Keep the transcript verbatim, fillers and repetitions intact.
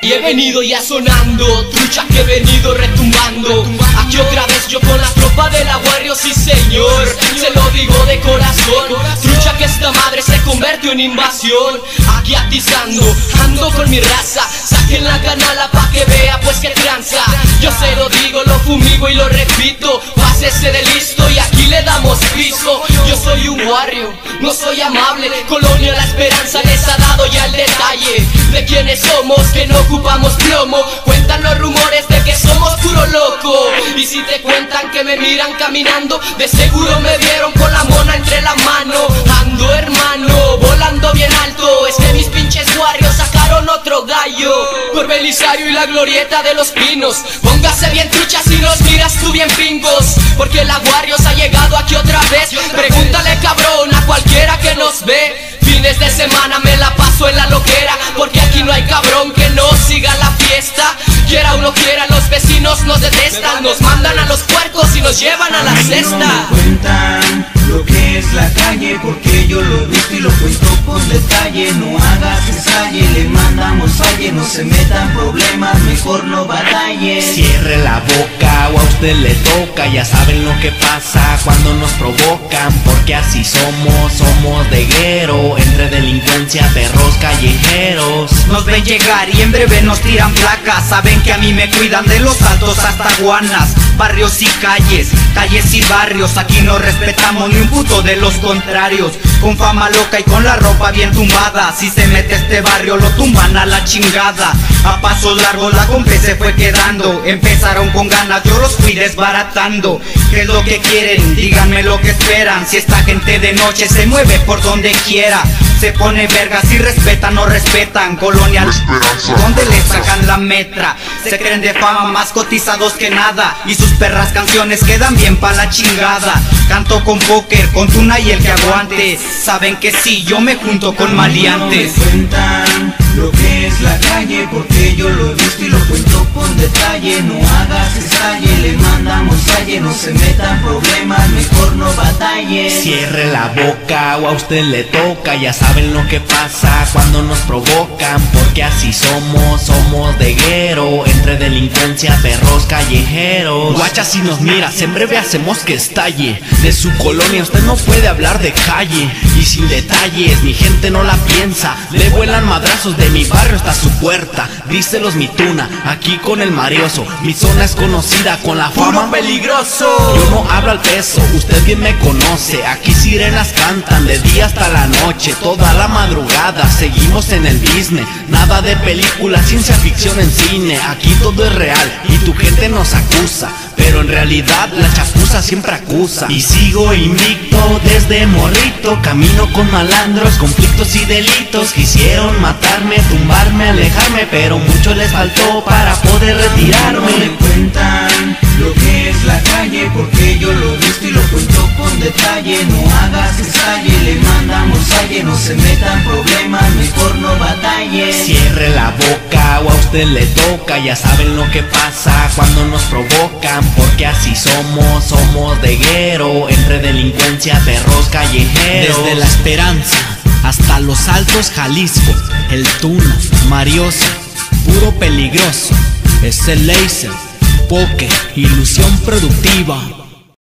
Y he venido ya sonando, trucha que he venido retumbando. Aquí otra vez yo con la tropa de la Warrio, sí señor, se lo digo de corazón. Trucha que esta madre se convirtió en invasión. Aquí atizando, ando con mi raza. Saquen la canala pa' que vea pues que tranza. Yo se lo digo, lo fumigo y lo repito. Pásese de listo y aquí le damos piso. Yo soy un Warrio, no soy amable. Colonia La Esperanza les ha dado ya el detalle de quiénes somos, que no ocupamos plomo. Cuentan los rumores de que somos puro loco. Y si te cuentan que me miran caminando, de seguro me vieron con la mona entre la mano. Ando hermano, volando bien alto. Es que mis pinches Warrios sacaron otro gallo. Por Belisario y la glorieta de los pinos. Póngase bien trucha si nos miras tú bien pingos, porque la Warrios ha llegado aquí otra vez. Pregúntale cabrón a cualquiera que nos ve. Fines de semana me la paso en la loquera, porque aquí no hay cabrón que no siga la fiesta. Quiera uno quiera, los vecinos nos detestan. Nos mandan a los puercos y nos llevan a la cesta. No me cuentan lo que es la calle, porque yo lo he visto y lo cuento con detalle. No hagas ensaye, le mandamos falle. No se metan problemas, mejor no batalle. Cierre la boca o a usted le toca. Ya saben lo que pasa cuando nos provocan, porque así somos, somos de guero. Entre delincuencia, perros callejeros. Nos ven llegar y en breve nos tiran placas. Saben que a mí me cuidan de los altos hasta Guanas. Barrios y calles, calles y barrios. Aquí no respetamos ni un puto de los contrarios. Con fama loca y con la ropa bien tumbada. Si se mete este barrio lo tumban a la chingada. A pasos largos la compe se fue quedando. Empezaron con ganas, yo los fui desbaratando. ¿Qué es lo que quieren? Díganme lo que esperan. Si esta gente de noche se mueve por donde quiera, se pone verga, si respetan no respetan. Colonia La Esperanza, donde le sacan la metra. Se creen de fama, más cotizados que nada. Y sus perras canciones quedan bien pa' la chingada. Canto con póker, con tuna y el que aguante. Saben que sí, yo me junto con maleantes. No me cuentan lo que es la calle, porque yo lo he visto y lo cuento con detalle. No hagas estalle, le mandamos falle. No se metan problemas, mejor no batalle. Cierre la boca o a usted le toca. Ya saben lo que pasa cuando nos provocan, porque así somos, somos de guero. Entre delincuencia, perros callejeros. Guacha si nos miras, en breve hacemos que estalle. De su colonia usted no puede hablar de calle. Y sin detalles, mi gente no la piensa. Le vuelan madrazos de mi barrio hasta su puerta. Díselos mi tuna, aquí con el marioso. Mi zona es conocida con la fama peligroso. Yo no hablo al peso, usted bien me conoce. Aquí sirenas cantan de día hasta la noche, toda la madrugada. Seguimos en el business, nada de película, ciencia ficción en cine. Aquí todo es real y tu gente nos acusa, pero en realidad la chapuza siempre acusa. Y sigo invicto desde morrito. Camino con malandros, conflictos y delitos. Quisieron matarme, tumbarme, alejarme, pero mucho les faltó para poder retirarme. No me cuentan lo que es la calle, porque yo lo he visto y lo cuento con detalle. No hagas ensaye, le mandamos falle. No se metan problemas, mejor no batalle. Cierre la boca o a usted le toca. Ya saben lo que pasa cuando nos provocan, porque así somos, somos de guero. Entre delincuencia, perros callejeros. Desde La Esperanza hasta Los Altos, Jalisco, el Tuna, Marioso, puro peligroso. Es el Laser, Poker, ilusión productiva.